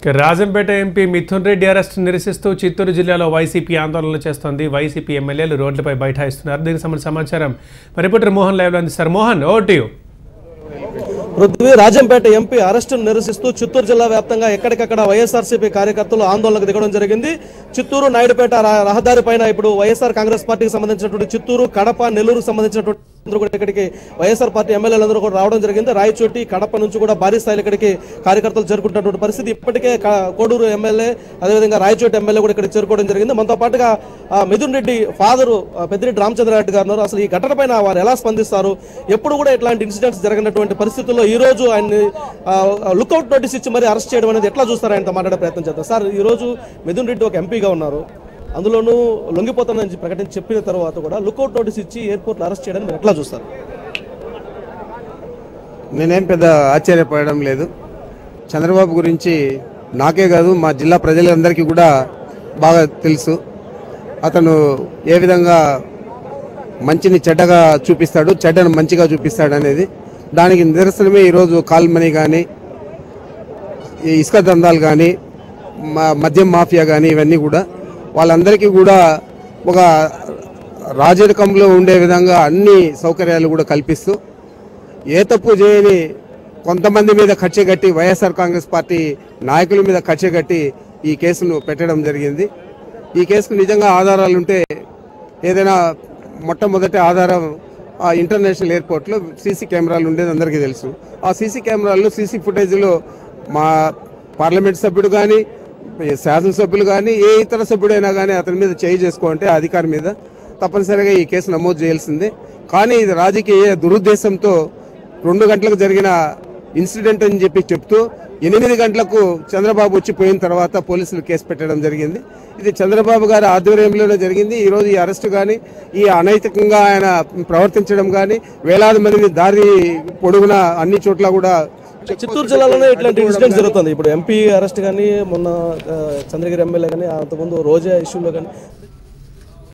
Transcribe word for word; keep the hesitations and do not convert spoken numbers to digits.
Rajampet MP Mithun Reddy arrest నిరసిస్తూ చిత్తూరు జిల్లాలో YCP ఆందోళనలు చేస్తోంది. వైసీపీ ఎమ్మెల్యేలు రోడ్లపై బైఠాయిస్తున్నారు. దీనికి సంబంధించిన సమాచారం మరి రిపోర్టర్ మోహన్ లైవ్లో అందిస్తారు. Mohan, over to you. Prithvi, Rajampet MP అరెస్టును నిరసిస్తూ చిత్తూరు జిల్లా వ్యాప్తంగా ఎక్కడికక్కడ వైఎస్ఆర్సీపీ కార్యకర్తలు ఆందోళనకు దిగడం జరిగింది. చిత్తూరు నాయుడుపేట రహదారి పైన ఇప్పుడు వైఎస్ఆర్ కాంగ్రెస్ పార్టీకి సంబంధించినటువంటి చిత్తూరు, కడప, నెల్లూరుకు సంబంధించినటువంటి కూడా ఇక్కడికి వైఎస్ఆర్ పార్టీ ఎమ్మెల్యేలందరూ కూడా రావడం జరిగింది. రాయచోటి, కడప నుంచి కూడా భారీ స్థాయిలో ఇక్కడికి కార్యకర్తలు చేరుకుంటున్నటువంటి పరిస్థితి. ఇప్పటికే కోడూరు ఎమ్మెల్యే, అదేవిధంగా రాయచోటి ఎమ్మెల్యే కూడా ఇక్కడికి చేరుకోవడం జరిగింది. మనతో పాటుగా మిథున్ రెడ్డి ఫాదరు పెద్దిరెడ్డి రామచంద్రారెడ్డి గారు ఉన్నారు. అసలు ఈ ఘటన పైన వారు ఎలా స్పందిస్తారు? ఎప్పుడు కూడా ఇట్లాంటి ఇన్సిడెంట్స్ జరిగినటువంటి పరిస్థితుల్లో ఈ రోజు ఆయన్ని లుక్అవుట్ నోటీస్ ఇచ్చి మరి అరెస్ట్ చేయడం అనేది ఎట్లా చూస్తారు? ఆయనతో మాట్లాడే ప్రయత్నం చేద్దాం. సార్, ఈ రోజు మిథున్ రెడ్డి ఒక ఎంపీగా ఉన్నారు, అందులోనూ లొంగిపోతానని ప్రకటించి చెప్పిన తర్వాత కూడా లుక్అవుట్ నోటీస్ ఇచ్చి ఎయిర్పోర్ట్లో అరెస్ట్ చేయడానికి మీరు ఎట్లా చూస్తారు? నేనేం పెద్ద ఆశ్చర్యపడడం లేదు. చంద్రబాబు గురించి నాకే కాదు, మా జిల్లా ప్రజలందరికీ కూడా బాగా తెలుసు. అతను ఏ విధంగా మంచిని చెడ్డగా చూపిస్తాడు, చెడ్డను మంచిగా చూపిస్తాడు అనేది దానికి నిదర్శనమే ఈరోజు కాల్ మనీ కానీ, ఇసుక దందాలు కానీ, మద్యం మాఫియా కానీ, ఇవన్నీ కూడా వాళ్ళందరికీ కూడా ఒక రాజరికంలో ఉండే విధంగా అన్ని సౌకర్యాలు కూడా కల్పిస్తూ ఏ తప్పు చేయని కొంతమంది మీద కక్ష కట్టి, వైఎస్ఆర్ కాంగ్రెస్ పార్టీ నాయకుల మీద కక్ష కట్టి ఈ కేసును పెట్టడం జరిగింది. ఈ కేసుకు నిజంగా ఆధారాలుంటే, ఏదైనా మొట్టమొదటి ఆధారం ఆ ఇంటర్నేషనల్ ఎయిర్పోర్ట్లో సీసీ కెమెరాలు ఉండేది అందరికీ తెలుసు. ఆ సీసీ కెమెరాల్లో సీసీ ఫుటేజ్లో మా పార్లమెంట్ సభ్యుడు కానీ, శాసనసభ్యులు కానీ, ఏ ఇతర సభ్యుడైనా కానీ అతని మీద చేయి చేసుకోవాలంటే అధికారి మీద తప్పనిసరిగా ఈ కేసు నమోదు చేయాల్సిందే. కానీ ఇది రాజకీయ దురుద్దేశంతో రెండు గంటలకు జరిగిన ఇన్సిడెంట్ అని చెప్పి చెప్తూ ఎనిమిది గంటలకు చంద్రబాబు వచ్చి పోయిన తర్వాత పోలీసులు కేసు పెట్టడం జరిగింది. ఇది చంద్రబాబు గారి ఆధ్వర్యంలోనే జరిగింది. ఈరోజు ఈ అరెస్టు కానీ, ఈ అనైతికంగా ఆయన ప్రవర్తించడం కానీ, వేలాది మందిని దారి పొడుగున అన్ని చోట్ల కూడా చిత్తూరు జిల్లాలోనే ఇట్లాంటి ఇన్సిడెంట్స్ జరుగుతుంది. ఇప్పుడు ఎంపీ అరెస్ట్ కానీ, మొన్న చంద్రగిరి ఎమ్మెల్యే కానీ, అంతకుముందు రోజా ఇష్యూలో కానీ